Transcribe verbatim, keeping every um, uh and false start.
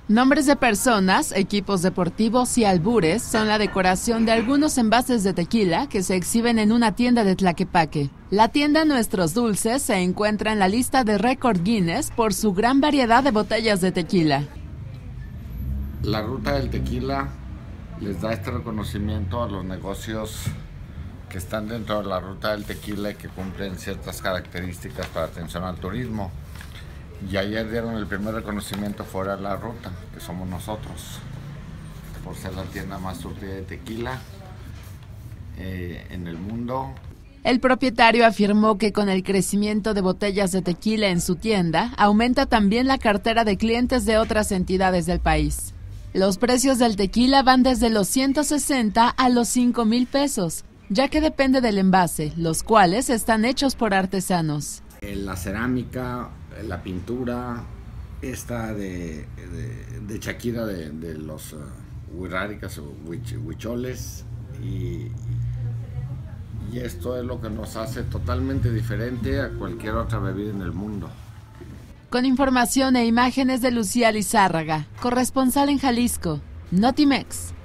Nombres de personas, equipos deportivos y albures son la decoración de algunos envases de tequila que se exhiben en una tienda de Tlaquepaque. La tienda Nuestros Dulces se encuentra en la lista de récord Guinness por su gran variedad de botellas de tequila. La ruta del tequila les da este reconocimiento a los negocios que están dentro de la ruta del tequila y que cumplen ciertas características para atención al turismo. Y ayer dieron el primer reconocimiento fuera de la ruta, que somos nosotros, por ser la tienda más surtida de tequila eh, en el mundo. El propietario afirmó que con el crecimiento de botellas de tequila en su tienda, aumenta también la cartera de clientes de otras entidades del país. Los precios del tequila van desde los ciento sesenta a los cinco mil pesos, ya que depende del envase, los cuales están hechos por artesanos. La cerámica, la pintura, esta de, de, de Shakira de, de los uh, huiráricas o huich, huicholes y, y esto es lo que nos hace totalmente diferente a cualquier otra bebida en el mundo. Con información e imágenes de Lucía Lizárraga, corresponsal en Jalisco, Notimex.